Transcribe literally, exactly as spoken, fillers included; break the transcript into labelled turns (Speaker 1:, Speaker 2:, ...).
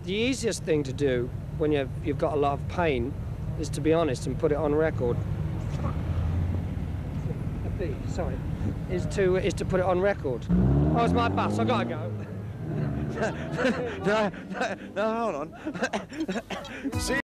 Speaker 1: the easiest thing to do when you've, you've got a lot of pain is to be honest and put it on record. Sorry, is to is to put it on record. Oh, it's my bus. I gotta go.
Speaker 2: no, no, no, hold on. See.